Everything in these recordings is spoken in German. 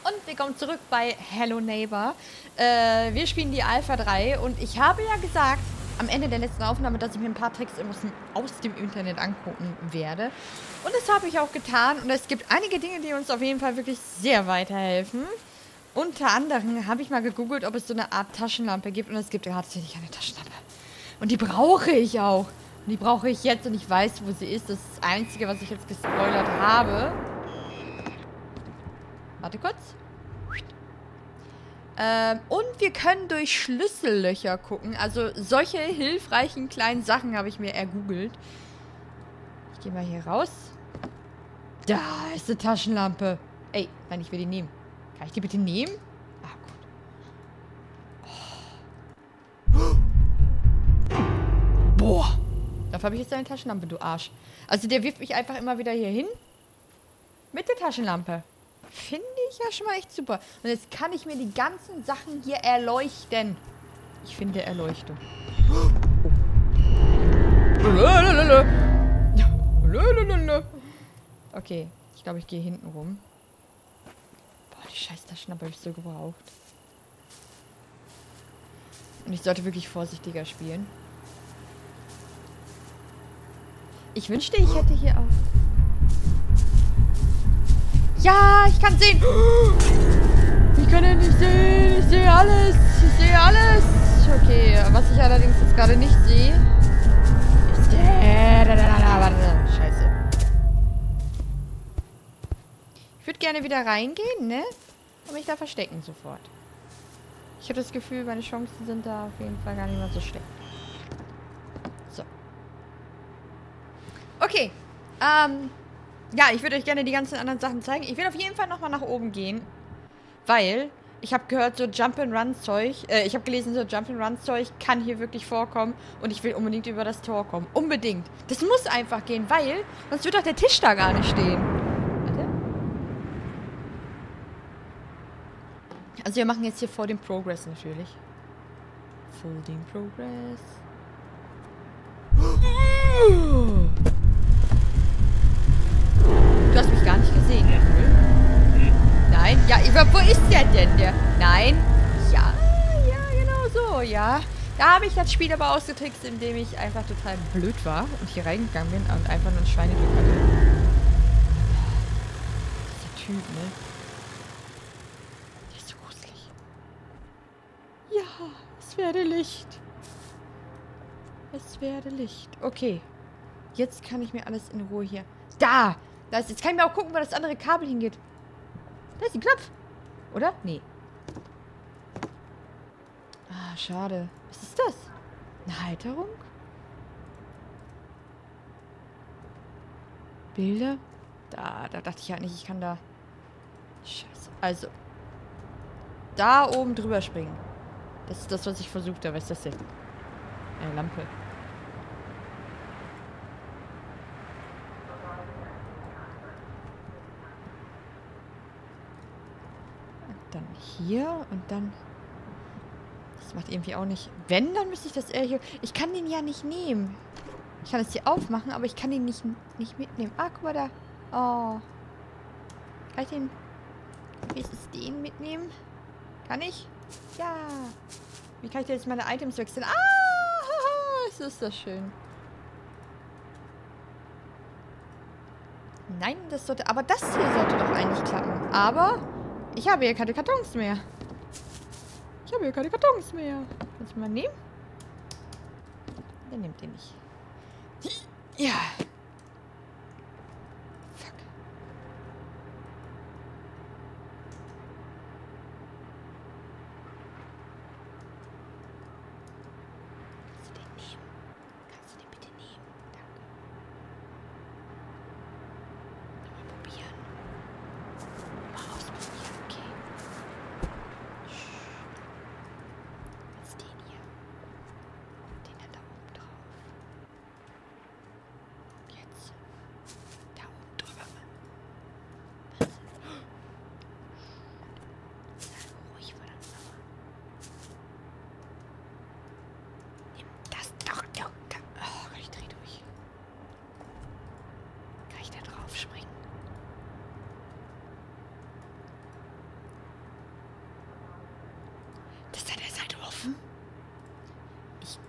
und willkommen zurück bei Hello Neighbor. Wir spielen die Alpha 3 und ich habe ja gesagt, am Ende der letzten Aufnahme, dass ich mir ein paar Tricks aus dem Internet angucken werde. Und das habe ich auch getan und es gibt einige Dinge, die uns auf jeden Fall wirklich sehr weiterhelfen. Unter anderem habe ich mal gegoogelt, ob es so eine Art Taschenlampe gibt und es gibt ja tatsächlich eine Taschenlampe. Und die brauche ich auch. Und die brauche ich jetzt und ich weiß, wo sie ist. Das ist das Einzige, was ich jetzt gespoilert habe. Warte kurz. Und wir können durch Schlüssellöcher gucken. Also solche hilfreichen kleinen Sachen habe ich mir ergoogelt. Ich gehe mal hier raus. Da ist eine Taschenlampe. Ey, nein, ich will die nehmen. Kann ich die bitte nehmen? Ah, gut. Oh. Boah. Dafür habe ich jetzt eine Taschenlampe, du Arsch. Also der wirft mich einfach immer wieder hier hin. Mit der Taschenlampe. Finde ich ja schon mal echt super. Und jetzt kann ich mir die ganzen Sachen hier erleuchten. Ich finde Erleuchtung. Okay, ich glaube, ich gehe hinten rum. Boah, die scheiß Taschenlampe habe ich so gebraucht. Und ich sollte wirklich vorsichtiger spielen. Ich wünschte, ich hätte hier auch... Ja, ich kann sehen. Ich kann ja nicht sehen. Ich sehe alles. Ich sehe alles. Okay, was ich allerdings jetzt gerade nicht sehe, ist der... Scheiße. Ich würde gerne wieder reingehen, ne? Und mich da verstecken sofort. Ich habe das Gefühl, meine Chancen sind da auf jeden Fall gar nicht mehr so schlecht. So. Okay. Ja, ich würde euch gerne die ganzen anderen Sachen zeigen. Ich will auf jeden Fall nochmal nach oben gehen. Weil, ich habe gehört, so Jump-and-Run-Zeug, ich habe gelesen, so Jump-and-Run-Zeug kann hier wirklich vorkommen. Und ich will unbedingt über das Tor kommen. Unbedingt. Das muss einfach gehen, weil, sonst wird doch der Tisch da gar nicht stehen. Warte. Also wir machen jetzt hier vor dem Progress natürlich. Vor dem Progress. Du hast mich gar nicht gesehen, Herr Müll. Nein, ja, wo ist der denn? Nein. Ja, genau so, ja. Da habe ich das Spiel aber ausgetrickst, indem ich einfach total blöd war und hier reingegangen bin und einfach nur ein Schweineglück hatte. Dieser Typ, ne? Der ist so gruselig. Ja, es werde Licht. Es werde Licht. Okay. Jetzt kann ich mir alles in Ruhe hier... Da! Jetzt kann ich mir auch gucken, wo das andere Kabel hingeht. Da ist ein Knopf. Oder? Nee. Ah, schade. Was ist das? Eine Halterung? Bilder? Da dachte ich halt nicht, ich kann da... Scheiße. Also. Da oben drüber springen. Das ist das, was ich versucht habe. Was ist das denn? Eine Lampe. Dann hier und dann... Das macht irgendwie auch nicht... Wenn, dann müsste ich das eher hier... Ich kann den ja nicht nehmen. Ich kann es hier aufmachen, aber ich kann den nicht mitnehmen. Ah, guck mal da. Oh. Kann ich den... Wie ist es, den mitnehmen? Kann ich? Ja. Wie kann ich denn jetzt meine Items wechseln? Ah! Ist das schön. Nein, das sollte... Aber das hier sollte doch eigentlich klappen. Aber... Ich habe hier keine Kartons mehr. Ich habe hier keine Kartons mehr. Kannst du mal nehmen? Der nimmt den nicht. Ja. Fuck. Kannst du den nehmen? Kannst du den bitte nehmen? Danke. Mal probieren. Mal ausprobieren, okay. Jetzt den hier. Den dann da oben drauf.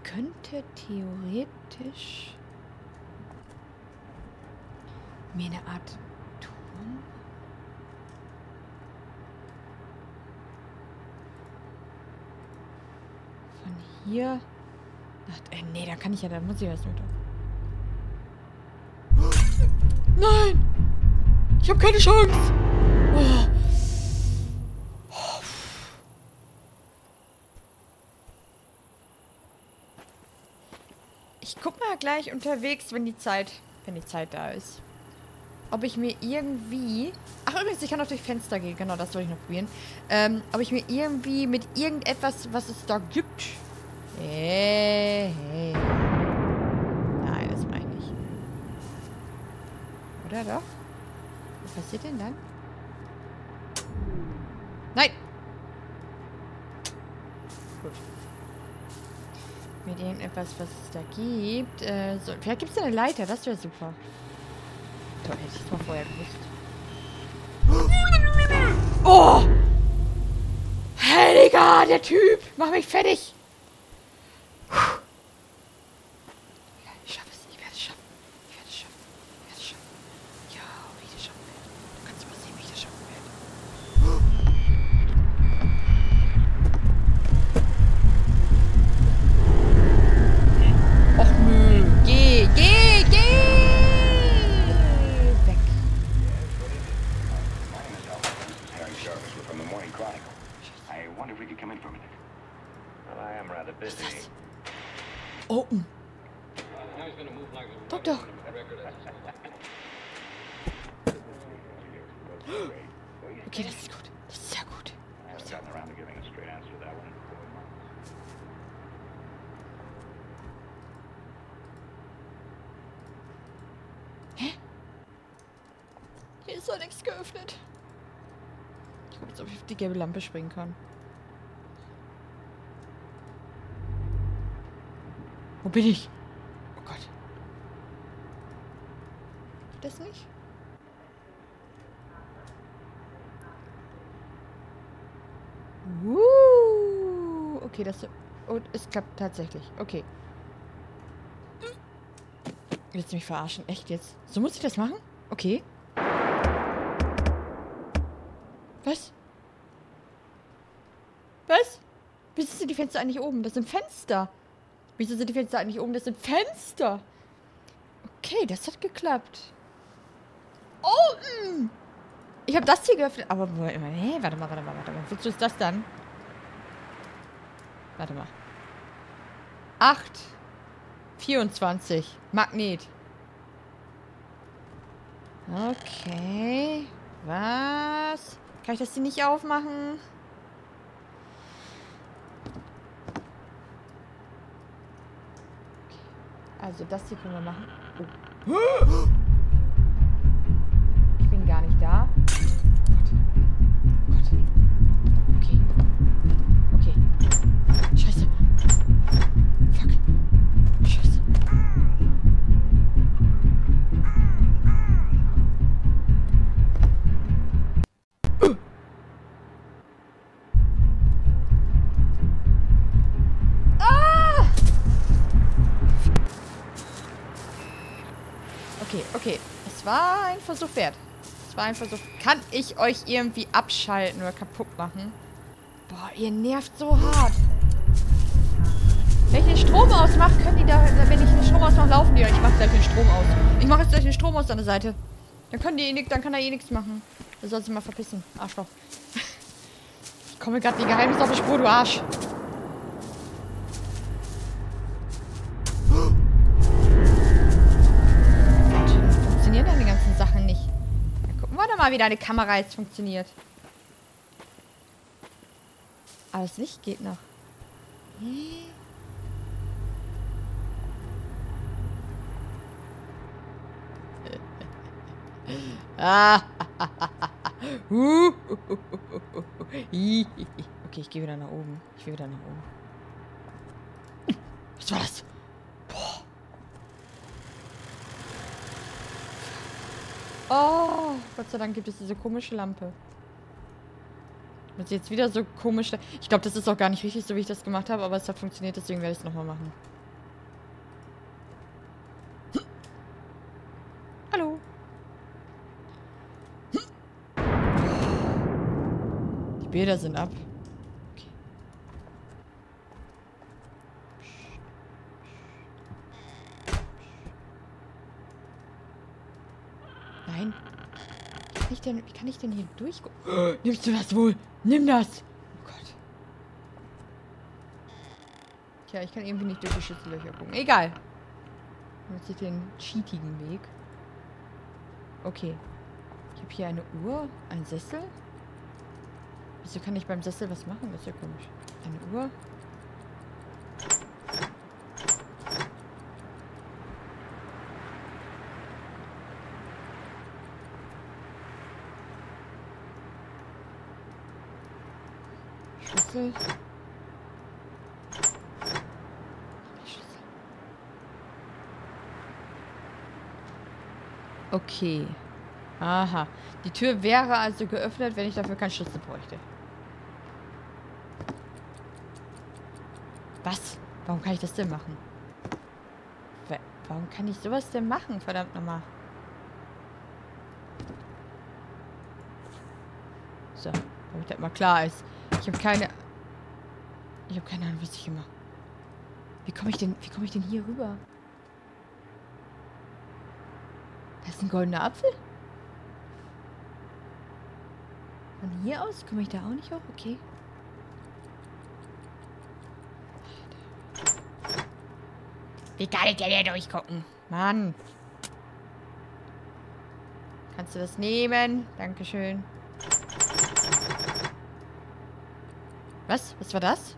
könnte theoretisch mir eine Art Turm... Von hier... Ach, nee, da kann ich ja, da muss ich erst mit. Nein! Ich habe keine Chance! Oh. Ich guck mal gleich unterwegs, wenn die Zeit da ist. Ob ich mir irgendwie... Ach, übrigens, ich kann auch durch Fenster gehen. Genau, das soll ich noch probieren. Ob ich mir irgendwie mit irgendetwas, was es da gibt... Hey. Nein, das meine ich nicht. Oder doch? Was passiert denn dann? Nein! Gut. Mit irgendetwas, was es da gibt. So, vielleicht gibt es eine Leiter, das wäre super. Toll, hätte ich es mal vorher gewusst. Oh! Heiliger, der Typ! Mach mich fertig! Ich schaffe es, ich werde es schaffen. Ich werde es schaffen. Ich werde es schaffen. Ja, wie ich das schaffen werde. Du kannst mal sehen, wie ich das schaffen werde. Och nö. Geh! Weg. Oh. Doktor. Okay, das ist gut. Das ist sehr gut. Hä? Hier ist doch nichts geöffnet. Ich gucke jetzt, ob ich auf die gelbe Lampe springen kann. Wo bin ich? Oh Gott. Geht das nicht? Okay, das... Oh, es klappt tatsächlich. Okay. Willst du mich verarschen? Echt jetzt? So muss ich das machen? Okay. Was? Was? Wieso sind die Fenster eigentlich oben? Das sind Fenster. Wieso sind die Fenster eigentlich oben? Das sind Fenster. Okay, das hat geklappt. Oh, ich habe das hier geöffnet. Aber, hey, warte mal. Wozu ist das dann? Warte mal. 8,24. Magnet. Okay. Was? Kann ich das hier nicht aufmachen? Also das hier können wir machen. Oh. Ich bin gar nicht da. Gott. Okay. Okay. Scheiße. Fuck. Scheiße. Okay. Es war ein Versuch wert. Kann ich euch irgendwie abschalten oder kaputt machen? Boah, ihr nervt so hart. Wenn ich den Strom ausmache, können die da... Wenn ich den Strom ausmache, laufen die. Ich mache gleich den Strom aus. Ich mache jetzt gleich den Strom aus an der Seite. Dann kann er eh nichts machen. Du sollst dich mal verpissen. Arschloch. Ich komme gerade die Geheimnisse auf die Spur, du Arsch. Funktionieren ja die ganzen Sachen nicht. Dann gucken wir doch mal, wie deine Kamera jetzt funktioniert. Aber das Licht geht noch. Okay, ich gehe wieder nach oben. Was war das? Boah. Oh, Gott sei Dank gibt es diese komische Lampe. Das ist jetzt wieder so komisch. Ich glaube, das ist auch gar nicht richtig, so wie ich das gemacht habe, aber es hat funktioniert, deswegen werde ich es nochmal machen. Bilder sind ab. Okay. Nein. Wie kann ich denn hier durchgucken? Nimmst du das wohl? Nimm das! Oh Gott. Tja, ich kann irgendwie nicht durch die Schlüssellöcher gucken. Egal. Jetzt ich den cheatigen Weg. Okay. Ich habe hier eine Uhr, einen Sessel. Wieso kann ich beim Sessel was machen? Das ist ja komisch. Eine Uhr. Schlüssel. Okay. Aha. Die Tür wäre also geöffnet, wenn ich dafür keinen Schlüssel bräuchte. Was? Warum kann ich das denn machen? Warum kann ich sowas denn machen? Verdammt nochmal. So, damit das mal klar ist. Ich habe keine Ahnung, was ich hier mache. Wie komme ich denn hier rüber? Da ist ein goldener Apfel. Von hier aus komme ich da auch nicht hoch? Okay. Wie kann ich denn hier durchgucken? Mann. Kannst du das nehmen? Dankeschön. Was? Was war das?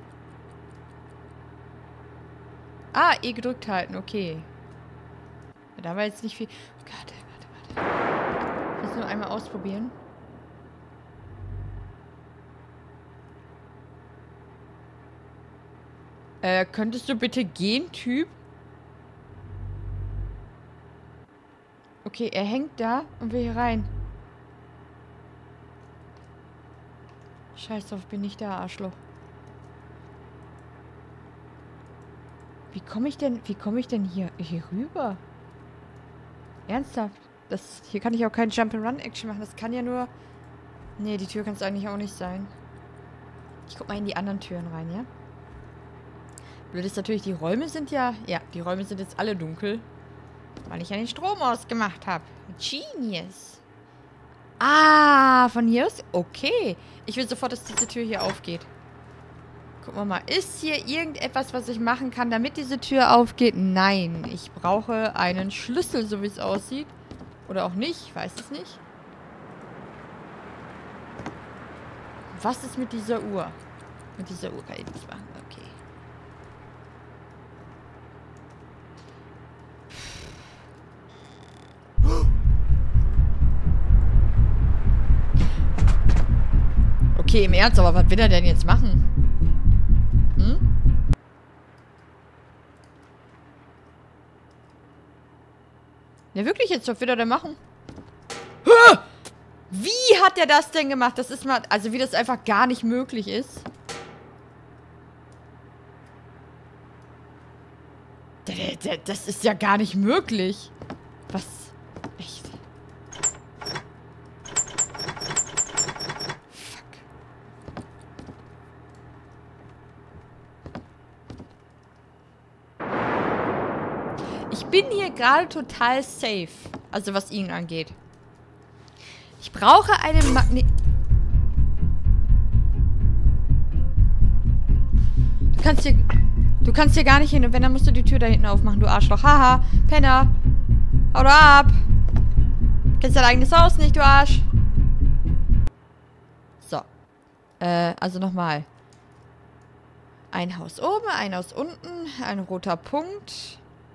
Ah, E gedrückt halten. Okay. Da war jetzt nicht viel... Oh Gott, warte. Ich muss nur einmal ausprobieren. Könntest du bitte gehen, Typ? Okay, er hängt da und will hier rein. Scheiß drauf, bin ich da, Arschloch. Wie komme ich denn hier rüber? Ernsthaft? Hier kann ich auch keinen Jump-and-Run-Action machen. Das kann ja nur... Nee, die Tür kann es eigentlich auch nicht sein. Ich guck mal in die anderen Türen rein, ja? Blöd ist natürlich, die Räume sind ja... Ja, die Räume sind jetzt alle dunkel. Weil ich ja den Strom ausgemacht habe. Genius. Ah, von hier aus? Okay. Ich will sofort, dass diese Tür hier aufgeht. Gucken wir mal. Ist hier irgendetwas, was ich machen kann, damit diese Tür aufgeht? Nein. Ich brauche einen Schlüssel, so wie es aussieht. Oder auch nicht. Ich weiß es nicht. Was ist mit dieser Uhr? Mit dieser Uhr kann ich nichts machen. Okay. Okay, im Ernst, aber was will er denn jetzt machen? Hm? Ja, wirklich jetzt, was will er denn machen? Wie hat er das denn gemacht? Das ist mal, also wie das einfach gar nicht möglich ist. Das ist ja gar nicht möglich. Was? Echt? Ich bin hier gerade total safe. Also was ihn angeht. Ich brauche einen Magnet... Du kannst hier gar nicht hin. Und wenn, dann musst du die Tür da hinten aufmachen, du Arschloch. Haha, Penner. Hau doch ab. Kennst dein eigenes Haus nicht, du Arsch. So. Also nochmal. Ein Haus oben, ein Haus unten, ein roter Punkt.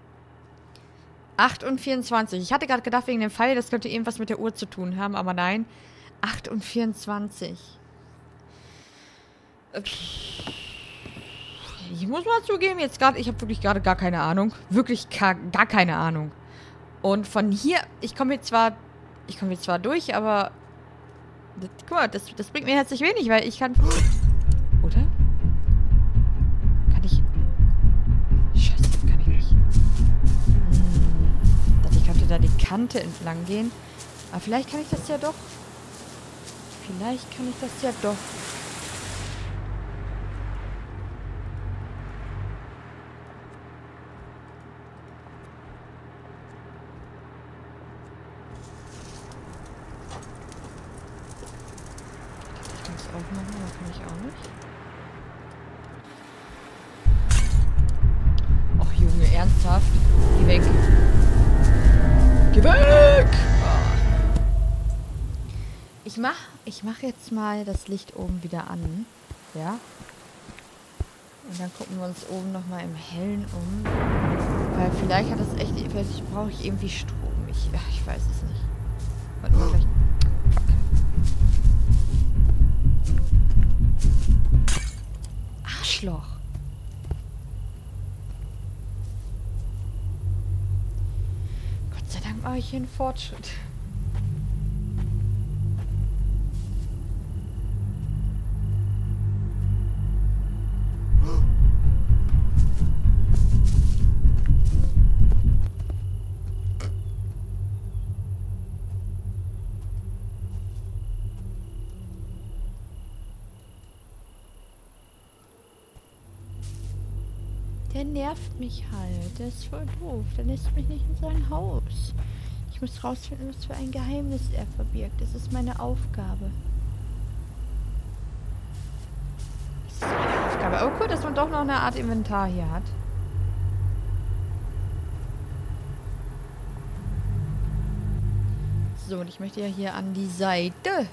8 und 24. Ich hatte gerade gedacht, wegen dem Pfeil, das könnte irgendwas mit der Uhr zu tun haben, aber nein. 8 und 24. Ich muss mal zugeben, jetzt gerade, ich habe wirklich gerade gar keine Ahnung. Wirklich gar keine Ahnung. Und von hier, ich komme jetzt zwar durch, aber guck mal, das bringt mir herzlich wenig, weil ich kann... Oder? Kann ich... Scheiße, kann ich nicht. Ich könnte da die Kante entlang gehen. Aber vielleicht kann ich das ja doch. Vielleicht kann ich das ja doch. aufmachen, aber kann ich auch nicht. Och Junge, ernsthaft? Geh weg. Geh weg! Ich mach jetzt mal das Licht oben wieder an. Ja? Und dann gucken wir uns oben nochmal im Hellen um. Weil vielleicht hat das echt... Vielleicht brauche ich irgendwie Strom. Ich weiß es nicht. Warte mal, vielleicht... Arschloch. Gott sei Dank mache ich hier einen Fortschritt. Der nervt mich halt. Der ist voll doof. Der lässt mich nicht in sein Haus. Ich muss rausfinden, was für ein Geheimnis er verbirgt. Das ist meine Aufgabe. Das ist meine Aufgabe. Oh cool, dass man doch noch eine Art Inventar hier hat. So, und ich möchte ja hier an die Seite.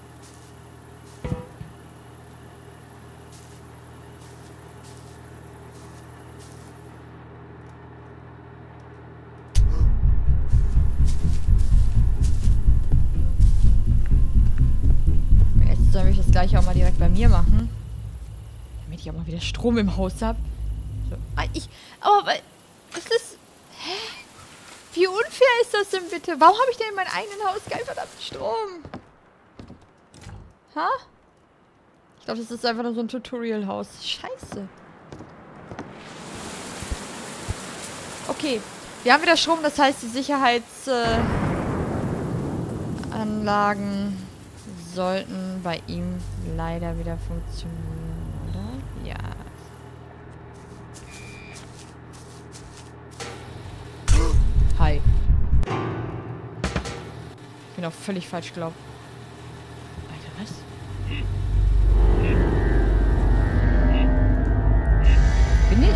Soll ich das gleiche auch mal direkt bei mir machen? Damit ich auch mal wieder Strom im Haus habe. So. Aber das ist... Hä? Wie unfair ist das denn bitte? Warum habe ich denn in meinem eigenen Haus keinen verdammten Strom? Ha? Ich glaube, das ist einfach nur so ein Tutorial-Haus. Scheiße. Okay. Wir haben wieder Strom, das heißt, die Sicherheitsanlagen sollten bei ihm leider wieder funktionieren, oder? Ja. Hi. Ich bin auch völlig falsch gelaufen. Alter, was? Bin ich?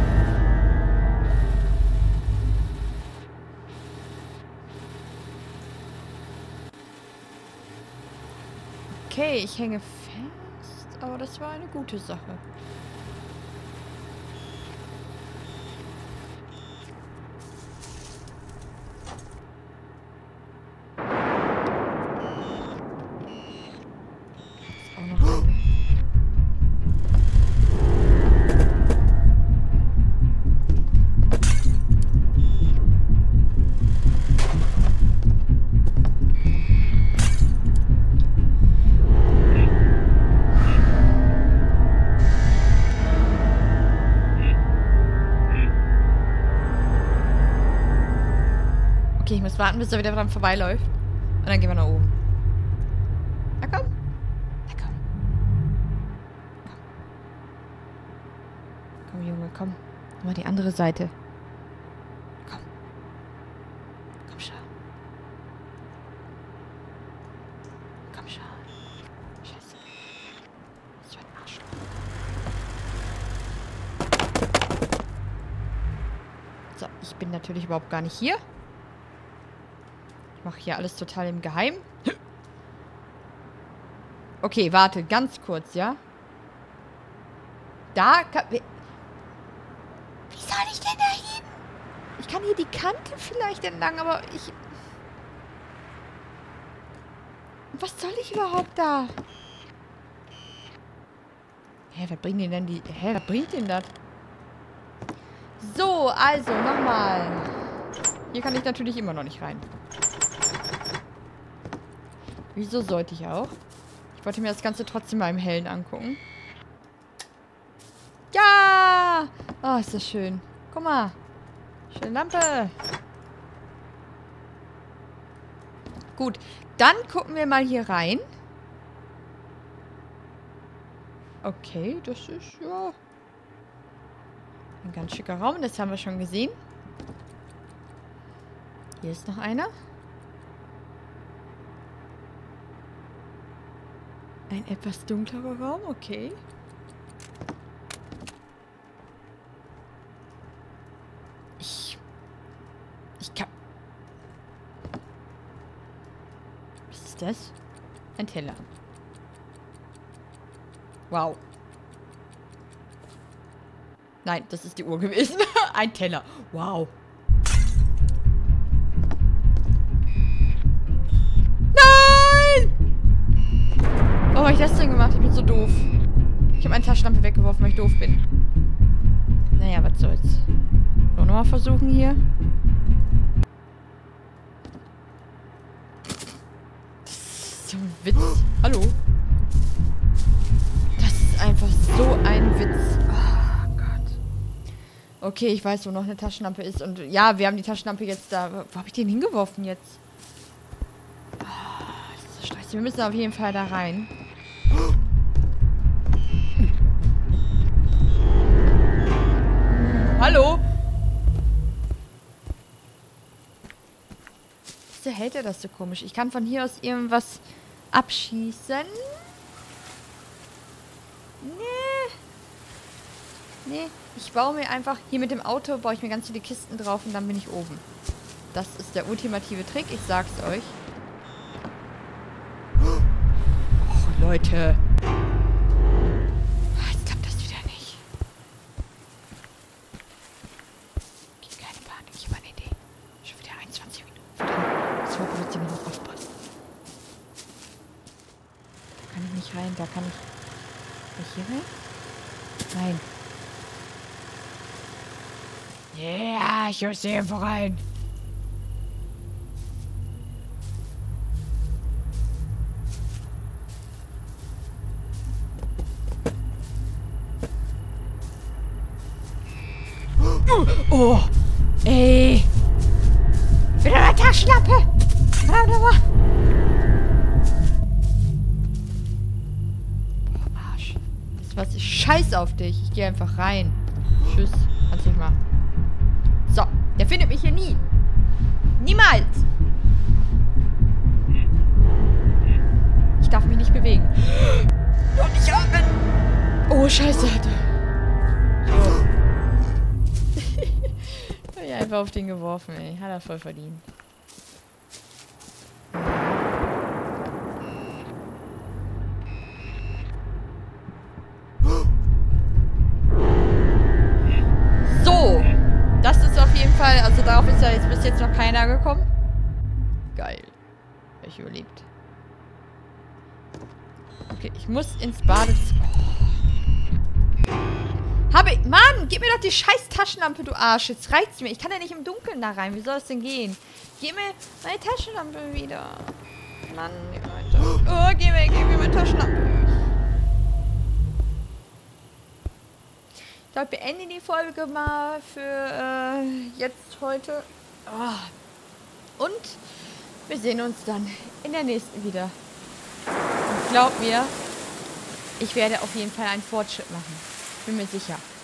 Okay, ich hänge fest, aber das war eine gute Sache. Ist auch noch ein. Okay, ich muss warten, bis er wieder dran vorbeiläuft. Und dann gehen wir nach oben. Na komm. Na komm. Komm. Komm, Junge, komm. Mal die andere Seite. Komm. Komm schon. Komm schon. Scheiße. Was für ein Arschloch. So, ich bin natürlich überhaupt gar nicht hier. Ich mache hier alles total im Geheimen. Okay, warte, ganz kurz, ja? Da kann... Wie soll ich denn da hin? Ich kann hier die Kante vielleicht entlang, aber ich... Was soll ich überhaupt da? Hä, was bringt denn die... Hä, was bringt denn das? So, also, nochmal. Hier kann ich natürlich immer noch nicht rein. Wieso sollte ich auch? Ich wollte mir das Ganze trotzdem mal im Hellen angucken. Ja! Oh, ist das schön. Guck mal. Schöne Lampe. Gut. Dann gucken wir mal hier rein. Okay, das ist ja... ein ganz schicker Raum. Das haben wir schon gesehen. Hier ist noch einer. Ein etwas dunklerer Raum, okay. Ich kann... Was ist das? Ein Teller. Wow. Nein, das ist die Uhr gewesen. Ein Teller. Wow. Nein! Oh, hab ich das denn gemacht? Ich bin so doof. Ich habe meine Taschenlampe weggeworfen, weil ich doof bin. Naja, was soll's. So, nochmal versuchen hier. Das ist so ein Witz. Hallo? Das ist einfach so ein Witz. Oh Gott. Okay, ich weiß, wo noch eine Taschenlampe ist. Und ja, wir haben die Taschenlampe jetzt da. Wo habe ich den hingeworfen jetzt? Oh, das ist so scheiße. Wir müssen auf jeden Fall da rein. Hallo? Wieso hält er das so komisch? Ich kann von hier aus irgendwas abschießen. Nee, ich baue mir einfach... Hier mit dem Auto baue ich mir ganz viele Kisten drauf und dann bin ich oben. Das ist der ultimative Trick, ich sag's euch. Och, Leute. Jetzt klappt das wieder nicht. Okay, keine Panik, ich habe eine Idee. Schon wieder 21 Minuten. So wird sie noch aufpassen. Da kann ich nicht rein, da kann ich... Kann ich hier rein? Nein. Ja, ich muss hier irgendwo rein. Oh, ey. Wieder eine Taschenlampe. Warte. Oh, Arsch. Das was, ich scheiß auf dich. Ich gehe einfach rein. Tschüss. Kannst nicht machen. So, der findet mich hier nie. Niemals. Ich darf mich nicht bewegen. Und nicht atmen. Oh, scheiße. So. Ich hab ich einfach auf den geworfen, ey. Hat er voll verdient. So. Das ist auf jeden Fall, also darauf ist ja jetzt bis jetzt noch keiner gekommen. Geil. Hab ich überlebt. Okay, ich muss ins Badezimmer. Mann, gib mir doch die scheiß Taschenlampe, du Arsch. Jetzt reicht's mir. Ich kann ja nicht im Dunkeln da rein. Wie soll es denn gehen? Gib mir meine Taschenlampe wieder. Mann, oh, geh weg, gib mir meine Taschenlampe. Ich glaube, beende die Folge mal für jetzt heute. Oh. Und wir sehen uns dann in der nächsten wieder. Und glaub mir, ich werde auf jeden Fall einen Fortschritt machen. Bin mir sicher.